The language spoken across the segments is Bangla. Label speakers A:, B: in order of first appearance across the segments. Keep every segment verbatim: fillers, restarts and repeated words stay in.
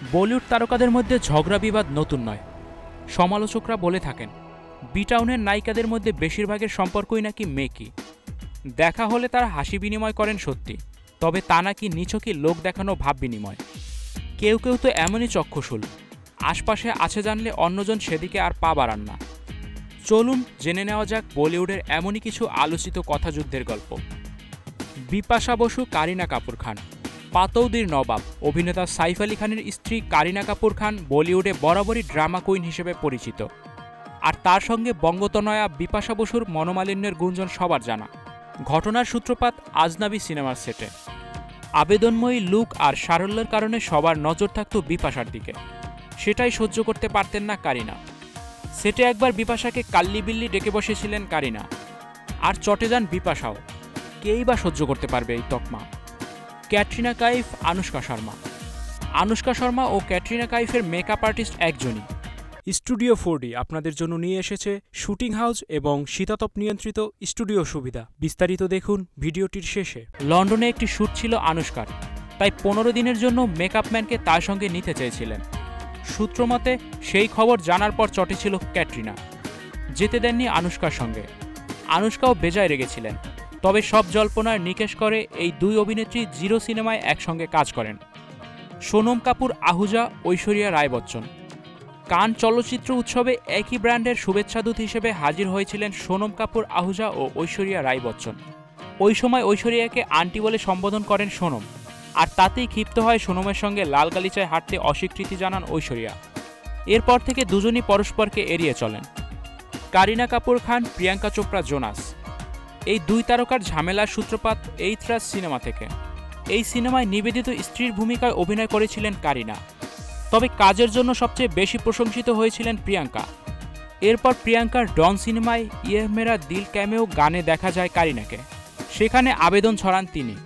A: বলিউড তারকাদের মধ্যে ঝগড়া বিবাদ নতুন নয়। সমালোচকরা বলে থাকেন বি টাউনের নায়িকাদের মধ্যে বেশিরভাগের সম্পর্কই নাকি মেকি। দেখা হলে তারা হাসি বিনিময় করেন সত্যি, তবে তা নাকি নিছকই লোক দেখানো ভাব বিনিময়। কেউ কেউ তো এমনই চক্ষুশূল, আশপাশে আছে জানলে অন্যজন সেদিকে আর পা বাড়ান না। চলুন জেনে নেওয়া যাক বলিউডের এমনই কিছু আলোচিত কথাযুদ্ধের গল্প। বিপাশা বসু কারিনা কাপুর খান, পাতৌদির নবাব অভিনেতা সাইফ আলী খানের স্ত্রী কারিনা কাপুর খান বলিউডে বরাবরই ড্রামা কুইন হিসেবে পরিচিত। আর তার সঙ্গে বঙ্গতনয়া বিপাশা বসুর মনোমালিন্যের গুঞ্জন সবার জানা। ঘটনার সূত্রপাত আজনাবি সিনেমার সেটে। আবেদনময়ী লুক আর সারল্যের কারণে সবার নজর থাকত বিপাশার দিকে, সেটাই সহ্য করতে পারতেন না কারিনা। সেটে একবার বিপাশাকে কাল্লিবিল্লি ডেকে বসেছিলেন কারিনা, আর চটে যান বিপাশাও। কেই বা সহ্য করতে পারবে এই তকমা। ক্যাটরিনা কাইফ, আনুশকা শর্মা। আনুশকা শর্মা ও ক্যাটরিনা কাইফের মেকআপ আর্টিস্ট একজনই। স্টুডিও ফোর ডি আপনাদের জন্য নিয়ে এসেছে শুটিং হাউস এবং শীতাতপ নিয়ন্ত্রিত স্টুডিও সুবিধা। বিস্তারিত দেখুন ভিডিওটির শেষে। লন্ডনে একটি শ্যুট ছিল আনুশকার, তাই পনেরো দিনের জন্য মেকআপ ম্যানকে তার সঙ্গে নিতে চেয়েছিলেন। সূত্রমতে সেই খবর জানার পর চটেছিল ক্যাটরিনা, যেতে দেননি আনুশকার সঙ্গে। আনুশকাও বেজায় রেগেছিলেন, তবে সব জল্পনার নিকেশ করে এই দুই অভিনেত্রী জিরো সিনেমায় একসঙ্গে কাজ করেন। সোনম কাপুর আহুজা, ঐশ্বরিয়া রায় বচ্চন। কান চলচ্চিত্র উৎসবে একই ব্র্যান্ডের শুভেচ্ছাদূত হিসেবে হাজির হয়েছিলেন সোনম কাপুর আহুজা ও ঐশ্বরিয়া রায় বচ্চন। ওই সময় ঐশ্বরিয়াকে আন্টি বলে সম্বোধন করেন সোনম, আর তাতেই ক্ষিপ্ত হয় সোনমের সঙ্গে লাল গালিচায় হাঁটতে অস্বীকৃতি জানান ঐশ্বরিয়া। এরপর থেকে দুজনই পরস্পরকে এড়িয়ে চলেন। কারিনা কাপুর খান, প্রিয়াঙ্কা চোপড়া জোনাস, এই দুই তারকার ঝামেলার সূত্রপাত এইথরাজ সিনেমা থেকে। এই সিনেমায় নিবেদিত স্ত্রীর ভূমিকায় অভিনয় করেছিলেন কারিনা, তবে কাজের জন্য সবচেয়ে বেশি প্রশংসিত হয়েছিলেন প্রিয়াঙ্কা। এরপর প্রিয়াঙ্কার ডন সিনেমায় ইয়ে মেরা দিল ক্যামেও গানে দেখা যায় কারিনাকে, সেখানে আবেদন ছড়ান তিনি।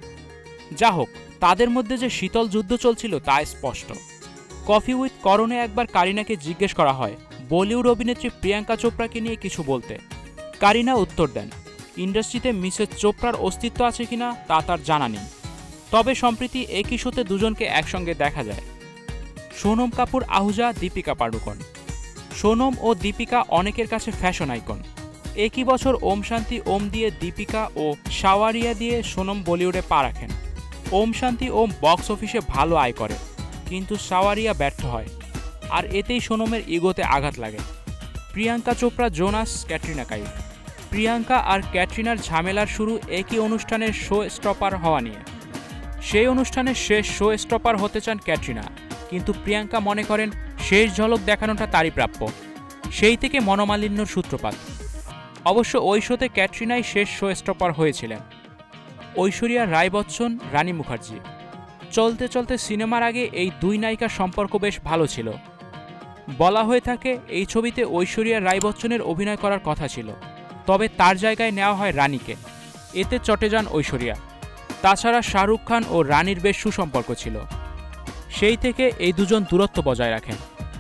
A: যা হোক, তাদের মধ্যে যে শীতল যুদ্ধ চলছিল তা স্পষ্ট। কফি উইথ করণে একবার কারিনাকে জিজ্ঞেস করা হয় বলিউড অভিনেত্রী প্রিয়াঙ্কা চোপড়াকে নিয়ে কিছু বলতে। কারিনা উত্তর দেন, ইন্ডাস্ট্রিতে মিসেস চোপড়ার অস্তিত্ব আছে কিনা তা তার জানা নেই, তবে সম্প্রতি একই শোতে দুজনকে একসঙ্গে দেখা যায়। সোনম কাপুর আহুজা, দীপিকা পাড়ুকোন। সোনম ও দীপিকা অনেকের কাছে ফ্যাশন আইকন। একই বছর ওম শান্তি ওম দিয়ে দীপিকা ও শাওয়ারিয়া দিয়ে সোনম বলিউডে পা রাখেন। ওম শান্তি ওম বক্স অফিসে ভালো আয় করে, কিন্তু শাওয়ারিয়া ব্যর্থ হয়, আর এতেই সোনমের ইগোতে আঘাত লাগে। প্রিয়াঙ্কা চোপড়া জোনাস, ক্যাটরিনা কাইফ। প্রিয়াঙ্কা আর ক্যাটরিনার ঝামেলার শুরু একই অনুষ্ঠানের শো স্টপার হওয়া নিয়ে। সেই অনুষ্ঠানের শেষ শো স্টপার হতে চান ক্যাটরিনা, কিন্তু প্রিয়াঙ্কা মনে করেন শেষ ঝলক দেখানোটা তারই প্রাপ্য। সেই থেকে মনোমালিন্যর সূত্রপাত। অবশ্য ওই শোতে ক্যাটরিনাই শেষ শো স্টপার হয়েছিলেন। ঐশ্বরিয়া রায় বচ্চন, রানী মুখার্জি। চলতে চলতে সিনেমার আগে এই দুই নায়িকার সম্পর্ক বেশ ভালো ছিল। বলা হয়ে থাকে এই ছবিতে ঐশ্বরিয়া রায় বচ্চনের অভিনয় করার কথা ছিল, তবে তার জায়গায় নেওয়া হয় রানীকে। এতে চটে যান ঐশ্বরিয়া। তাছাড়া শাহরুখ খান ও রানীর বেশ সুসম্পর্ক ছিল, সেই থেকে এই দুজন দূরত্ব বজায় রাখেন।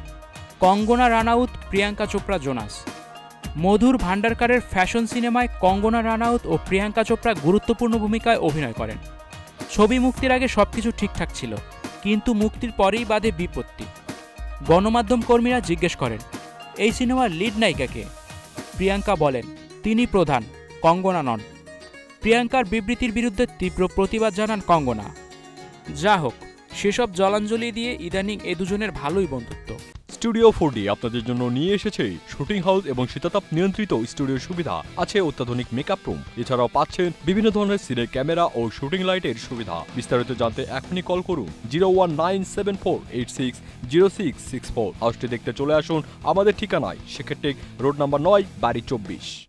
A: কঙ্গনা রানাউত, প্রিয়াঙ্কা চোপড়া জোনাস। মধুর ভান্ডারকারের ফ্যাশন সিনেমায় কঙ্গনা রানাউত ও প্রিয়াঙ্কা চোপড়া গুরুত্বপূর্ণ ভূমিকায় অভিনয় করেন। ছবি মুক্তির আগে সবকিছু ঠিকঠাক ছিল, কিন্তু মুক্তির পরেই বাধে বিপত্তি। গণমাধ্যম কর্মীরা জিজ্ঞেস করেন এই সিনেমার লিড নায়িকাকে। প্রিয়াঙ্কা বলেন তিনি প্রধান, কঙ্গনা নন। প্রিয়াঙ্কার বিবৃতির বিরুদ্ধে তীব্র প্রতিবাদ জানান কঙ্গনা। যা হোক, সেসব জলাঞ্জলি দিয়ে ইদানিং এ দুজনের ভালোই বন্ধুত্ব।
B: স্টুডিও ফোর ডি আপনাদের জন্য নিয়ে এসেছে শুটিং হাউস এবং শীতাতপ নিয়ন্ত্রিত স্টুডিও সুবিধা। আছে অত্যাধুনিক মেকআপ রুম, এছাড়াও পাচ্ছেন বিভিন্ন ধরনের সিনের ক্যামেরা ও শুটিং লাইটের সুবিধা। বিস্তারিত জানতে এখনই কল করুন zero one nine seven four eight six zero six six four. হাউসটি দেখতে চলে আসুন আমাদের ঠিকানায়, সেক্ষেত্রে রোড নাম্বার নয়, বাড়ি চব্বিশ।